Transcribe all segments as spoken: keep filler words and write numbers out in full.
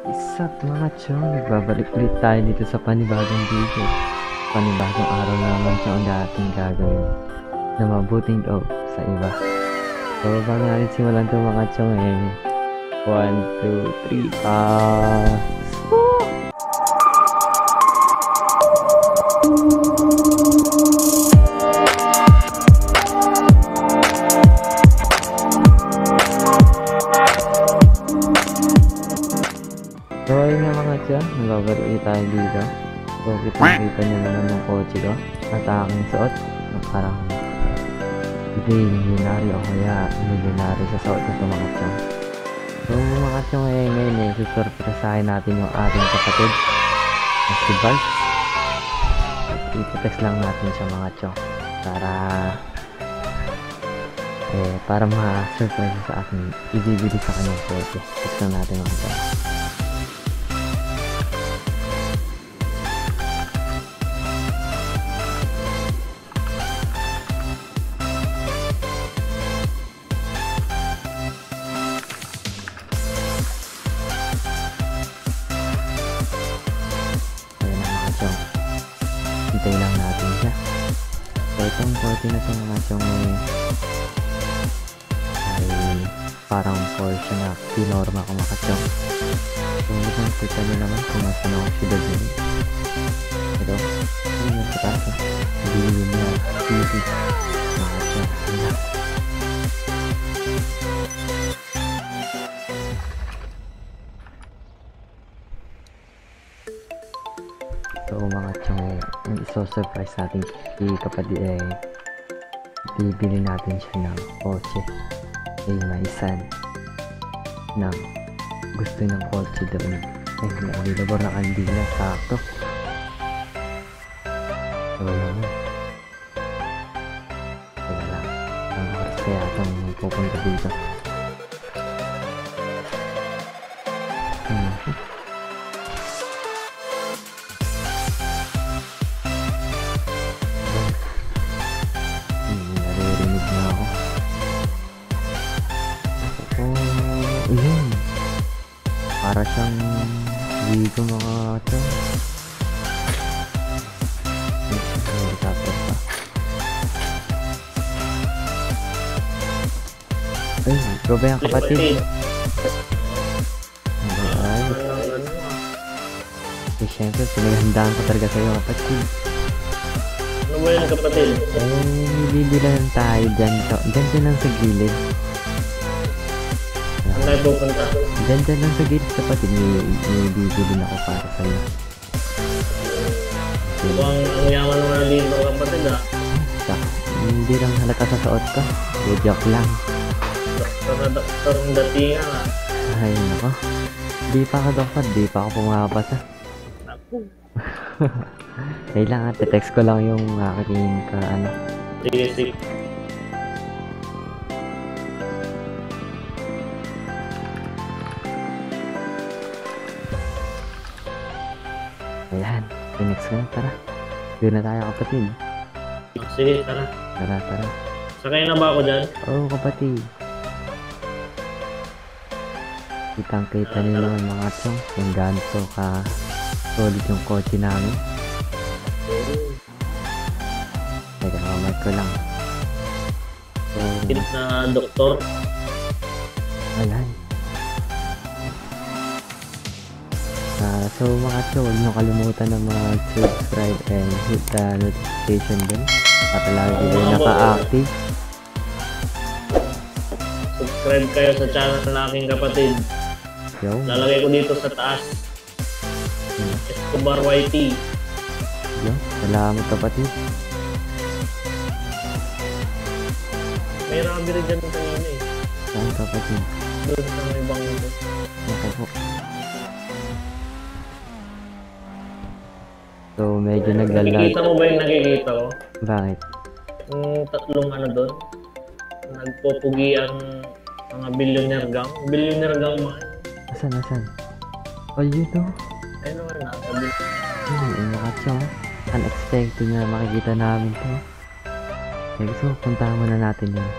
Isa't mga chong, nagbabalik ulit tayo dito sa panibagong video. Panibagong araw na naman siya ang dating gagawin na mabuting loob sa iba. So, bago natin simulan ito mga chong eh. one, two, three, ah... So ayun nga mga tiyan, nagbabalik ulit tayo dito. So kita-kita nyo naman yung kotse ko at aking suot na parang hindi milyonary o kaya milyonary sa suot ko mga tiyan. So mga tiyan eh, ngayon eh, susurpresahin natin yung ating kapatid na si Bart. Itetext lang natin siya mga tiyan para eh, para ma-surprise sa akin ibibili sa kanyang kotse. Text lang natin mga tiyan. Hintay lang natin siya. So itong forty na itong mga siyong ay parang Porsche na pinorma ko makasyong. So itong kita nyo naman kung nasa na ako siya doon. Ito, ano yung sa taso? Hindi niya T V mga siyong. So mga chong, yung iso-surprise natin si kapatid eh, bibili natin siya ng kotse ay may isan ng gusto ng kotse doon eh na-available na kandila sakto. So yun, kaya lang ang oras kaya itong pupunta dito. hmm. Ayun, para siyang dito mga ito helicopter pa. Ay, ikaw ba yung kapatid? Ay, eh syempre pinaghandaan ko talaga sa'yo kapatid. Ano mo yung kapatid? Eh, nibibilan tayo dyan, dyan dyan lang sa gilid. Saan tayo pupunta? Diyan dyan lang sa gate kapatid, may bibili na ako para sa'yo. Ito ang ang yaman ng mga libo kapatid ah. Sa, hindi lang halata sa suot ko. Eh, joke lang. Doktor na doktor ng datingan ah. Ay, nako. Di pa ka doktor, di pa ako pumapasa. Ako. Kailangan, text ko lang yung aking ka, ano. Sige, sige. Ayan, next ko na, tara. Doon na tayo kapatid. Sige, tara. Tara, tara. Sakay na ba ako dyan? Oo kapatid. Kitang kita nyo naman mga chong kung ganito ka solid yung kotse namin. Teka, kamay ko lang. So, Kinit na doktor. ayan. Uh, so mga chong, huwag nyo kalimutan na mag-subscribe and hit the notification bell at lagi kayo naka-active. Subscribe kayo sa channel ng aking kapatid. Yo, Lalagay ko dito sa taas. Escobar Y T. yo, salamat kapatid. May robbery dyan kanina eh. Saan kapatid? Doon sa may bangko. Ako po. So medyo naglalag. Nakikita mo ba yung nakikita ko? Bakit? Yung tatlong ano doon? Nagpupugi ang mga billionaire gang. Billionaire gang mga. Asan, asan? Oh, yun to. Ayun naman nakasabi. Yun, yung mga chong. Unexpected na makikita namin to. Okay, so puntahan muna natin yun.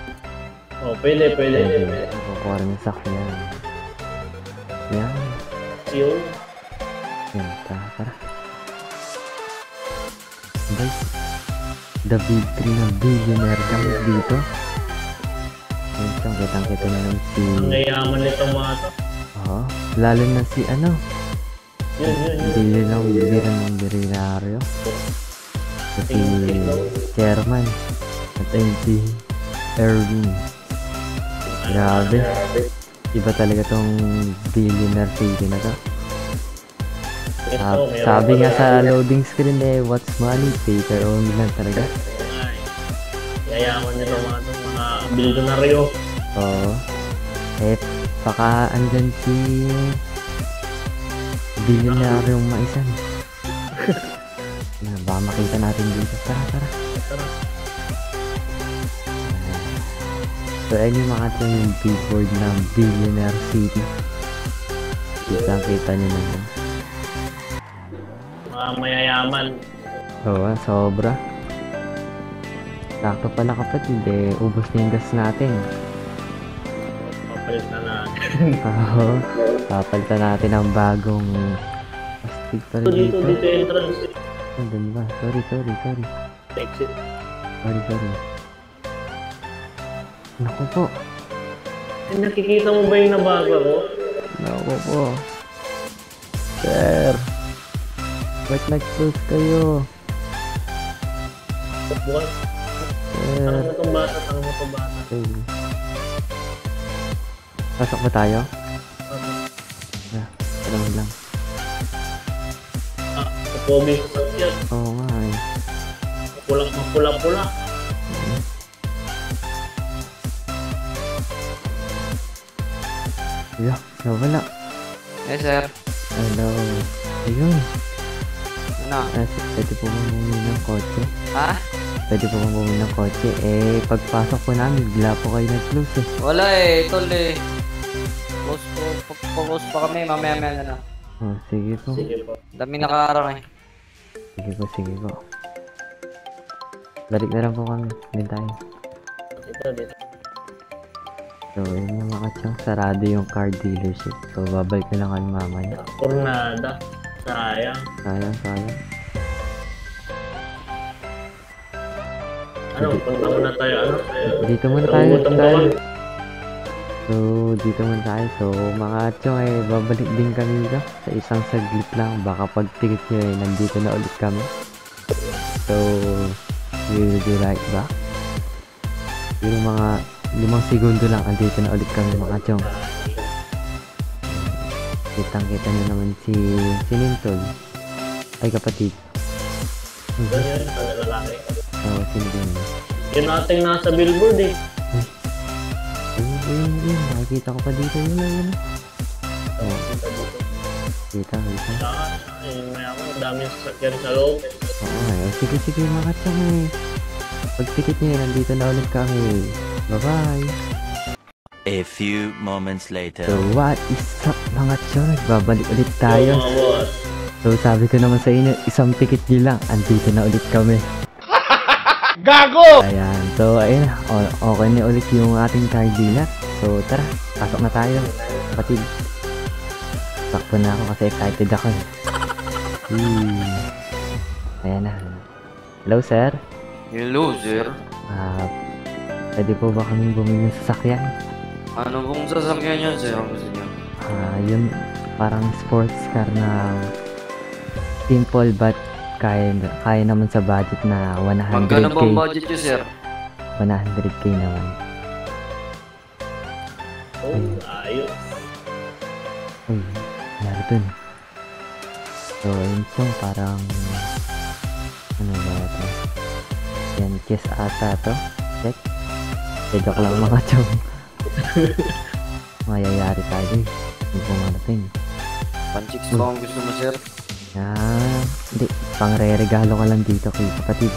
Oh, pwede, pwede. Pwede. pwede. Kukuha rin yung sakyan. Yan. yun. Yan, tara, tara. Guys, the big three na billionaire kami dito. Ito, kitang-kita na naman si... Ang yayaman nitong mga to. Oo, lalo na si ano, Yun, yun, yun. bili ng bili ng bilinaryo. Si chairman at ayun si Erwin. Grabe. Iba talaga tong billionaire city na to. Ito, Sab- meron sabi pa nga yan. sa loading screen eh, what's money? Paper only lang talaga. Ay, yayaman nitong mga to. Mga bilyonaryo. Oo. Eh, baka andyan si bilyonaryong maisan. Na, baka makita natin dito. Tara, tara. Tara. So, ayun yung mga ito yung billboard ng Billionaire City. Kita-kita nyo naman. Mga mayayaman. Oo, sobra. Sakto pala kapatid eh, ubos na yung gas natin. Papalit na natin. Oo, papalitan natin ang bagong plastic pa Dito, rin dito, dito. dito entrance. Andun ba? Sorry, sorry, sorry. Exit. Sorry, sorry. Naku po. Eh, nakikita mo ba yung nabago ko? Naku po. Sir. Ba't nag-close kayo? Bukas. Sir. Tanong mo itong bata, tanong mo itong bata. Okay. Pasok ba tayo? Ah, tanong lang. Ah, kupobi sa sakyan. Oo nga eh. Mapulang, mapula-pula. Yeah, nawala. Yes, sir. Hello. Ayun. Ano? Ah, pwede po bang bumili ng kotse? Ha? Pwede po bang bumili ng kotse? Eh, pagpasok po namin, bigla po kayo nag-close eh. Wala eh, tol eh. Post po, po- post pa kami, mamaya maya na lang. Oh, sige po. Sige po. Dami nakaarang eh. Sige po, sige po. Balik na lang po kami. Din tayo. Dito, dito. So, yun yung mga chong. Sarado yung car dealership. So, babalik na lang kami mamaya. Tornada. Sayang. Sayang, sayang. Ano, punta muna tayo, ano? Dito muna tayo. Lungutang tayo. bawal. So, dito muna tayo. So, mga chong eh, babalik din kami dito. Sa isang saglit lang. Baka pag ticket nyo eh, nandito na ulit kami. So, we will be right back. Yung mga limang segundo lang, andito na ulit kami mga chong. Kitang-kita nyo naman si Sinintol. Ay, kapatid. Yun yun, sa lalaki. Oo, sino din yun? Yun ating nasa billboard eh. Ayun, ayun, ayun. Nakikita ko pa dito yun, ayun. Oo, Dito, dito. kita, kita. Saka, ayun, mayaman, ang daming sasakyan sa loob. Oo, ayun. Sige, sige, mga chong eh. Pag ticket nyo, nandito na ulit kami. Bye-bye. A few moments later. So, what is up mga chong? Nagbabalik ulit Yung tayo. mga boss. So, sabi ko naman sa inyo, isang ticket nyo lang. Andito na ulit kami. Gago! Ayan. So, ayun na. O- okay na ulit yung ating car dealer. So, tara. Pasok na tayo. Kapatid. Takpo na ako kasi excited ako. eh. Hmm. Ayan na. Hello, sir. You loser. Ah, pwede po ba kaming bumili ng sasakyan? Ano pong sasakyan yun, sir? Ang gusto niyo? Ah, yun parang sports car na simple but kaya, kaya naman sa budget na Magkano one hundred K. ba ang budget nyo, sir? one hundred K naman. Oh, ayos. Uy, nangyari dun. So, yun chong parang ano ba ito? Yan, kiss ata to. Check. Eh, joke lang mga chong. Mayayari tayo eh. Hindi ko marating. Panchicks ba ang gusto mo, sir? Ah, hindi. Pang-re-regalo ka lang dito kay kapatid.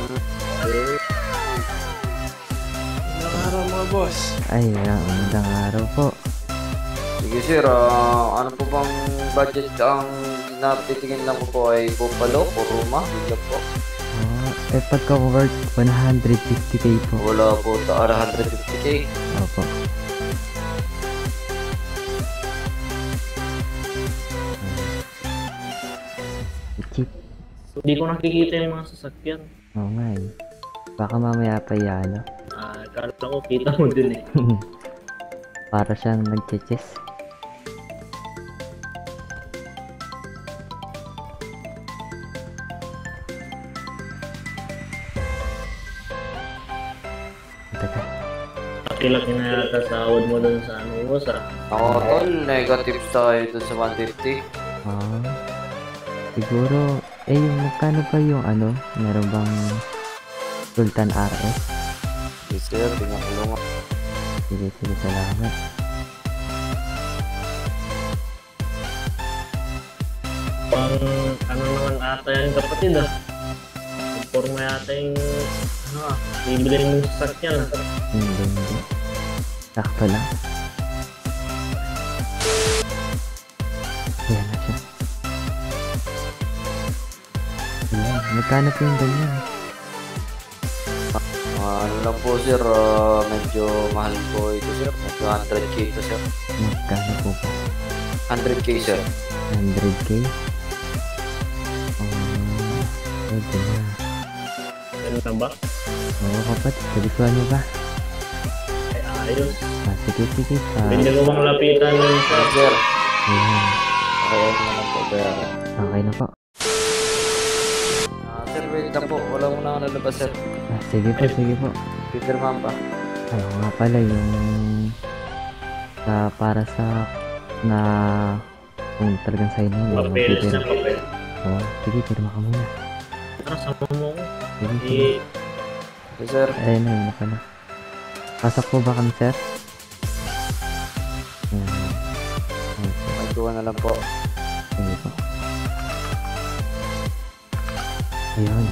Araw mga boss. Ay, magandang araw po. Sige, sir. ah, ano po bang budget ang napitingin lang ko po ay Buffalo o Roma? Bigla po. Ah, eh, pagka-worth one hundred fifty K po. Wala po sa one hundred fifty K. Opo. jeep. Hindi ko nakikita yung mga sasakyan. Oo nga eh. Baka mamaya pa yan, ano? Ah, akala ko kita mo din eh. Para siyang nagche-chess. Teka. Laki-laki na yata sahod mo dun sa ano mo sa... Ako tol, negative tayo dun sa one fifty. Ah. Siguro, eh yung magkano pa yung ano? Meron bang Sultan R S? Yes sir, pinakulungan. Sige, sige, salamat. Pang ano naman ata yan kapatid ah. Informa yata yung... Ano ah, bibilin mo yung sasakyan ah. Hindi, hindi. Sakto lang. Ayan na siya. Ayan, magkano po yung ganyan? Ah, ano lang po sir, ah, medyo mahal po ito sir. Medyo one hundred K ito sir. Magkano po ba? one hundred K sir. one hundred K? Oh, pwede na. Ano na ba? Oo kapatid, kalikuan mo ba? Ay ayos. Ah, sige, sige. Ah, Pwede ko bang lapitan yung sa... Yes sir. ayan. Kaya naman po bayaran. Okay na po. Ah, sir, wait lang po. Wala mo na ako nalabas sir. Ah, sige po, sige po. Pipirmahan pa. Ayaw nga pala yung sa para sa na kung talagang sa'yo na yun. Papeles na magpipirma. papel. Oo, sige, pirma ka muna. Tara, sama mo ko. Sige, sige. Eh, Yes sir. Ayun na, yun na pala. Pasok po ba kami, sir? Ayan. Okay, Magkuha na lang po. sige po. Ayun.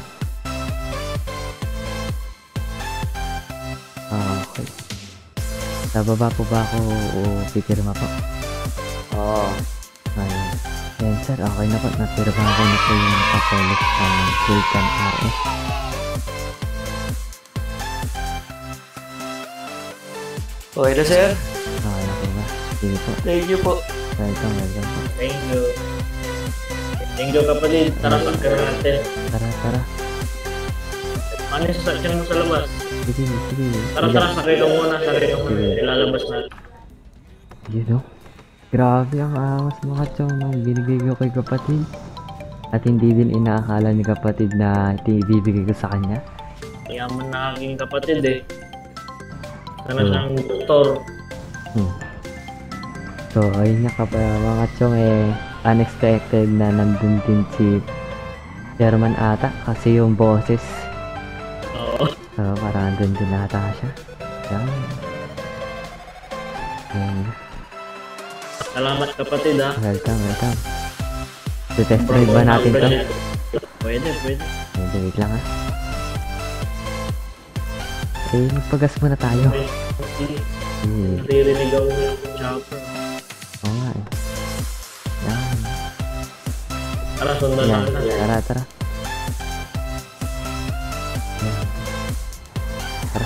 Ah, okay. Sa baba po ba ako o pipirma po? Oo. Ayun. Ayan, sir. Okay na po. Napirma ko na po yung papeles ng Sultan R S. Okay na sir. Okay na po ba? Sige po. Thank you po. thank Welcome, welcome po. you. Thank you kapatid. Tara, sakyan natin. Tara, tara. Ano yung sasakyan mo sa labas? Sige, sige. Tara, tara, sakay ka muna, sakay ka muna. Ilalabas na. You know? Grabe ang angas mga chong nung binigay ko kay kapatid. At hindi din inaakala ni kapatid na ito ibibigay ko sa kanya. Yaman na aking kapatid eh. Sana Hmm. siyang doktor. Hmm. So, ayun nga kap mga chong eh, unexpected na nandun din si Sherman ata kasi yung boses. Oo. So, parang nandun din ata siya. Yan. Yan. Salamat kapatid ah. Welcome, welcome. So, test drive ba natin to? Pwede, pwede. Medyo wait lang ha. Eh, magpagas muna tayo. Sige, Eh, naririnig ako yung chopper. oo nga eh. Yan. Tara, sundan Yan. na. Tara, tara. Yan. Tara.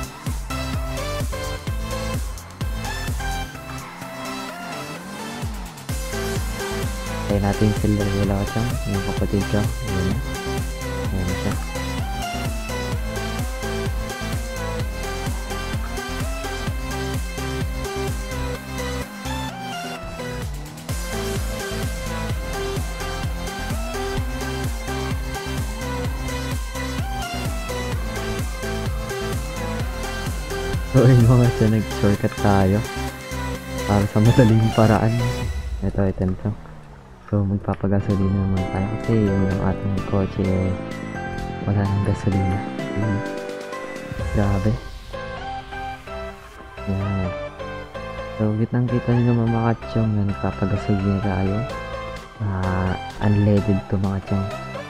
Tayo natin yung silver wheel ako siya. Yung kapatid ko. Ayan na. Ayan na siya. So yun mga siya, nag-shortcut tayo para sa madaling paraan. Ito, ito, ito. So magpapagasolina naman tayo kasi yung ating kotse eh, wala nang gasolina. Hmm. Grabe. Yan. So kitang kita nyo mga kachong na nagpapagasolina tayo. Ah, unleaded to mga kachong.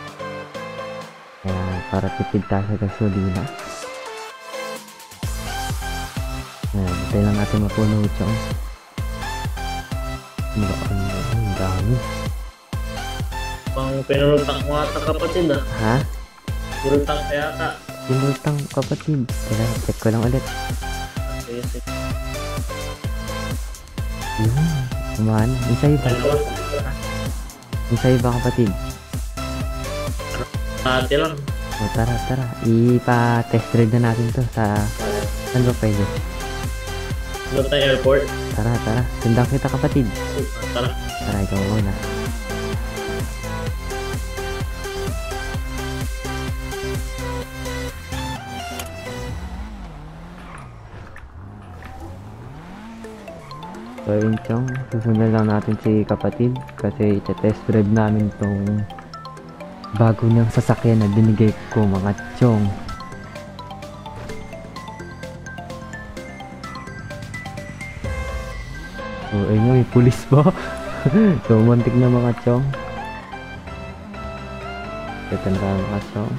Kaya para tipid tayo sa gasolina. Ayan, tayo lang natin mapuno chong. Ano ba? Ano ba? Ang dami. Pang pinulutang mo ata kapatid ah. Ha? Pinulutang ka yata. Pinultang kapatid. Teka, check ko lang ulit. Sige, sige. Yun. Kumana. Yung sa'yo ba? Dalawa. Yung sa'yo ba kapatid? Dati lang. O tara, tara. Ipa-test drive na natin to sa... Saan ba pwede? Doon tayo airport. Tara, tara. Sundan kita kapatid. Tara. Tara, ikaw muna. So yun Chong, susundan lang natin si kapatid kasi ite-test drive namin tong bago niyang sasakyan na binigay ko mga Chong. So ayun, may pulis ba? So muntik na mga Chong. Tetanda mga Chong.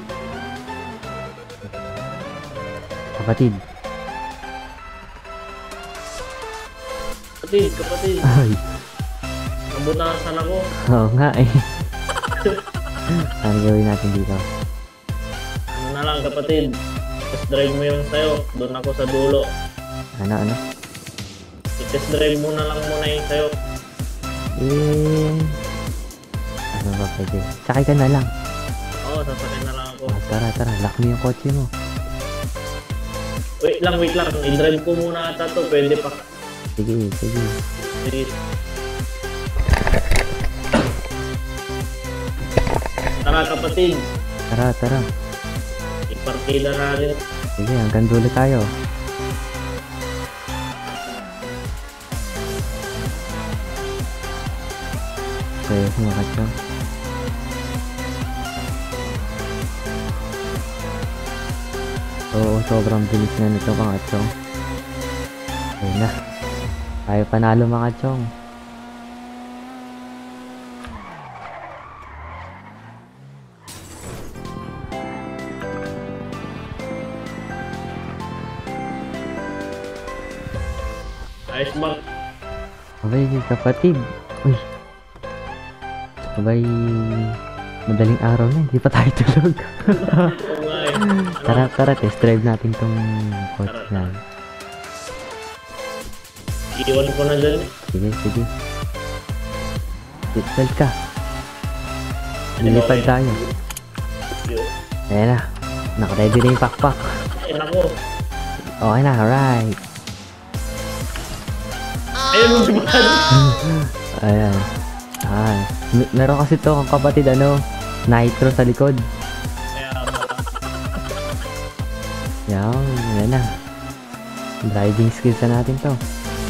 Kapatid. Kapatid, kapatid. Ay, Nabutasan ako. oo nga eh. Ano gawin natin dito? Ano na lang kapatid. Test drive mo yung sayo. Doon ako sa dulo. Ano, ano? I-test drive muna lang muna yung sayo. Eh... Ano ba pwede? Sakay ka na lang. Oo, sasakay na lang ako. Oh, tara, tara. Lock mo yung kotse mo. Wait lang, wait lang. I-drive ko muna ata to. Pwede pa. Sige, sige. Sige. Tara kapatid. Tara, tara. Ipartida natin. Sige, hanggang dulo tayo. Okay, mga Chong. Oo, sobrang bilis na nito mga Chong. Ayun na. Tayo panalo mga Chong. Ayos ba? Abay, kapatid. Uy. Abay, madaling araw na. Hindi pa tayo tulog. Oo nga eh. Tara, tara. Test drive natin tong coach na. Iiwan ko na dyan. Sige, sige. Seatbelt ka. Lilipad tayo. Ayan na. Nakaready na yung pakpak. Ay nako. Okay na, alright. Ayun mo si Brad. Ayan. Ah, m- meron kasi to ang kapatid, ano, nitro sa likod. Kaya ba? Yan, yan na. Driving skills na natin to.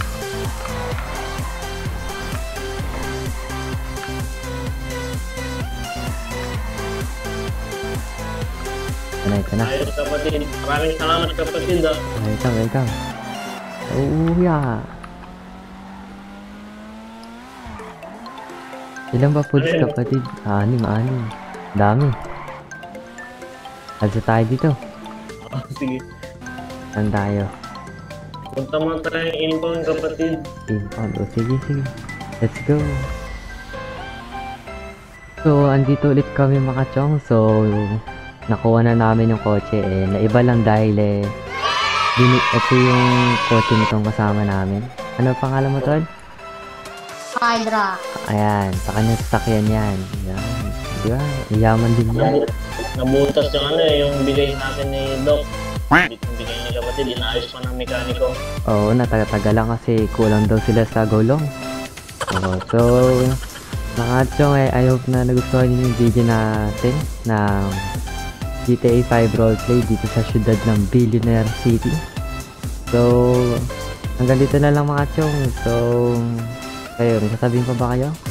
Ito na, ito na. Ayos kapatid. Maraming salamat kapatid ah. Welcome, welcome. Oh, yeah. Ilan ba pulis Ayun. kapatid? Anim, anim. Dami. Alsa tayo dito. Ah, sige. Saan tayo? Punta mo tayong inbound kapatid. Inbound. O, sige, sige. Let's go. So, andito ulit kami mga Chong. So, nakuha na namin yung kotse. Eh, naiba lang dahil eh, dini ito yung kotse nitong kasama namin. Ano pangalan mo, Tol? Hydra. Ayan, sa kanya sasakyan yan. Yan. Di ba? Iyaman din yan. Nabu- Nabutas yung ano eh, yung bigay natin ni Doc. Bi- Bigay ni kapatid, inaayos pa ng mekaniko. Oo, natatagal lang kasi kulang daw sila sa gulong. Oo, so, mga Chong, eh, I hope na nagustuhan niyo yung video natin ng G T A five roleplay dito sa syudad ng Billionaire City. So, hanggang dito na lang mga Chong. So, kayo, may sasabihin pa ba kayo?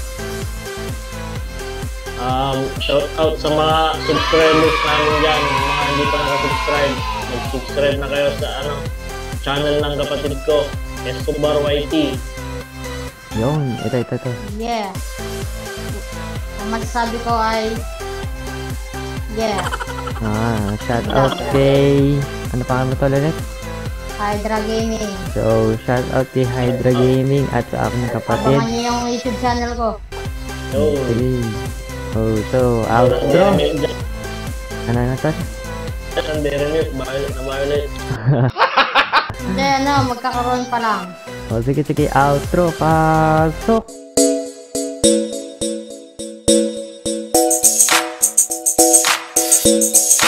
Um, shout out sa mga subscribers namin dyan, yung mga hindi pa nakasubscribe. Mag-subscribe na kayo sa ano channel ng kapatid ko, Escobar Y T. Yun, ito, ito, ito. Yeah. Ang magsasabi ko ay... Yeah. Ah, shout out kay... Ano pa mo to ulit? Hydra Gaming. So, shout out kay Hydra Gaming at sa aking kapatid. Abangan niyo yung YouTube channel ko. Yo, Sige. Oh, so, outro. Ano na to? ang deremute, violet na violet. Hindi, ano, magkakaroon pa lang. O, sige, sige, outro. Pasok! Bye.